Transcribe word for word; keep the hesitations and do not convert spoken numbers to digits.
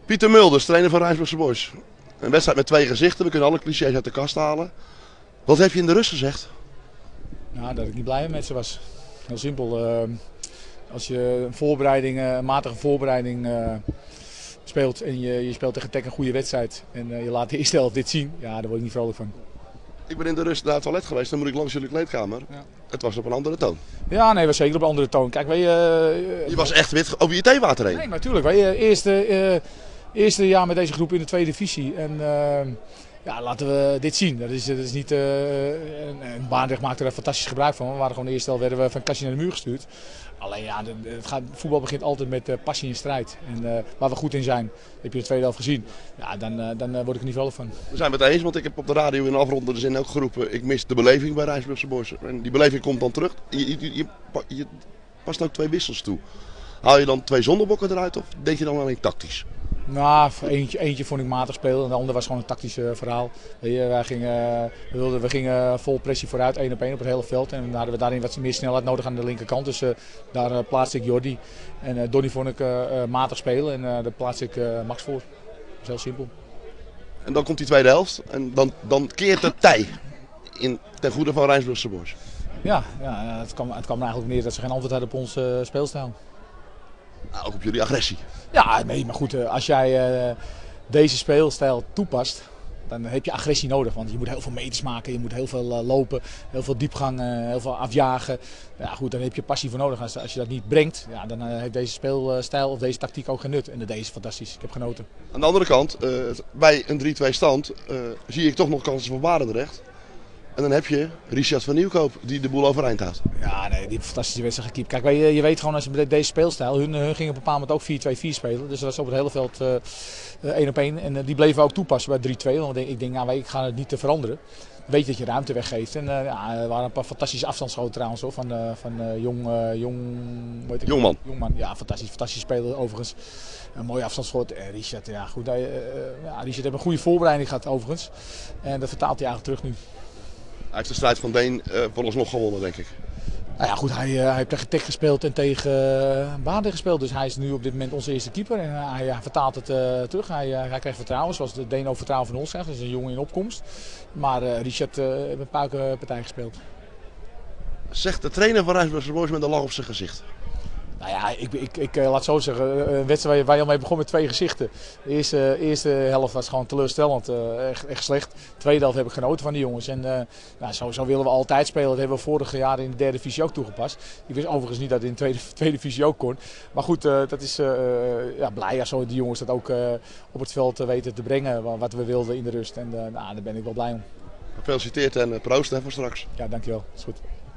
Pieter Mulders, trainer van Rijnsburgse Boys. Een wedstrijd met twee gezichten, we kunnen alle clichés uit de kast halen. Wat heb je in de rust gezegd? Ja, dat ik niet blij met ze was. Heel simpel. Uh, als je een voorbereiding, uh, een matige voorbereiding uh, speelt en je, je speelt tegen Tech een goede wedstrijd en uh, je laat de eerste helft dit zien, ja, daar word ik niet vrolijk van. Ik ben in de rust naar het toilet geweest, dan moet ik langs jullie kleedkamer. Ja. Het was op een andere toon. Ja, nee, was zeker op een andere toon. Kijk, wij, uh, je was echt wit over je theewater heen. Nee, maar natuurlijk. Wij uh, eerste, uh, eerste jaar met deze groep in de tweede divisie. En, uh, ja, laten we dit zien. Dat is, dat is niet, uh, en, en Baardrecht maakte er fantastisch gebruik van. We waren gewoon de eerste helft werden we van kastje naar de muur gestuurd. Alleen ja, het gaat, voetbal begint altijd met uh, passie en strijd. En uh, waar we goed in zijn, dat heb je de tweede helft gezien. Ja, dan, uh, dan uh, word ik er niet vrolijk van. We zijn het eens, want ik heb op de radio in afrondende zin ook geroepen. Ik mis de beleving bij Rijnsburgse Boys. En die beleving komt dan terug. Je, je, je, je past ook twee wissels toe. Haal je dan twee zondebokken eruit of denk je dan alleen tactisch? Nou, eentje, eentje vond ik matig spelen en de andere was gewoon een tactisch uh, verhaal. We, wij gingen, we, wilden, we gingen vol pressie vooruit, één op één op het hele veld. En dan hadden we daarin wat meer snelheid nodig aan de linkerkant. Dus uh, daar uh, plaatste ik Jordi. En uh, Donny vond ik uh, uh, matig spelen en uh, daar plaatste ik uh, Max voor. Dat is heel simpel. En dan komt die tweede helft en dan, dan keert het tij in, ten goede van Rijnsburgse Boys. Ja, ja het, kwam, het kwam er eigenlijk neer dat ze geen antwoord hadden op onze uh, speelstijl. Nou, ook op jullie agressie. Ja, nee, maar goed, als jij uh, deze speelstijl toepast, dan heb je agressie nodig. Want je moet heel veel meters maken, je moet heel veel uh, lopen, heel veel diepgang, uh, heel veel afjagen. Ja, goed, dan heb je passie voor nodig. Als, als je dat niet brengt, ja, dan uh, heeft deze speelstijl of deze tactiek ook geen nut. En dat deed is fantastisch. Ik heb genoten. Aan de andere kant, uh, bij een drie twee stand, uh, zie ik toch nog kansen voor Barendrecht. En dan heb je Richard van Nieuwkoop die de boel overeind houdt. Ja, nee, die fantastische wedstrijd gekiept. Kijk, wij, je weet gewoon als met deze speelstijl, hun, hun gingen op een bepaald moment ook vier twee vier spelen. Dus dat was op het hele veld uh, één op één. En uh, die bleven we ook toepassen bij drie twee. Want ik denk, nou, ik ga het niet te veranderen. Weet dat je ruimte weggeeft. En uh, ja, er waren een paar fantastische afstandsschoten trouwens hoor, van, uh, van uh, Jong, uh, Jong, weet ik, Jongman. Jongman. Ja, fantastisch, fantastisch speler overigens. Een mooie afstandsschot. En Richard, ja goed. Hij, uh, ja, Richard heeft een goede voorbereiding gehad overigens. En dat vertaalt hij eigenlijk terug nu. Hij heeft de strijd van Deen uh, vooralsnog gewonnen, denk ik. Nou ja, goed, hij, uh, hij heeft tegen Tech gespeeld en tegen uh, Baardrecht gespeeld. Dus hij is nu op dit moment onze eerste keeper. En uh, hij uh, vertaalt het uh, terug. Hij, uh, hij krijgt vertrouwen, zoals de Deen ook vertrouwen van ons krijgt. Dat is een jongen in opkomst. Maar uh, Richard uh, heeft een paar partijen gespeeld. Zegt de trainer van Rijnsburgse Boys met een lach op zijn gezicht. Nou ja, ik, ik, ik uh, laat zo zeggen, een wedstrijd waar je al mee begon met twee gezichten. De eerste, eerste helft was gewoon teleurstellend, uh, echt, echt slecht. De tweede helft heb ik genoten van die jongens. En uh, nou, zo, zo willen we altijd spelen. Dat hebben we vorig jaar in de derde divisie ook toegepast. Ik wist overigens niet dat het in de tweede, tweede divisie ook kon. Maar goed, uh, dat is uh, ja, blij als zo die jongens dat ook uh, op het veld weten te brengen. Wat we wilden in de rust. En uh, nou, daar ben ik wel blij om. Gefeliciteerd en proost hè, voor straks. Ja, dankjewel. Dat is goed.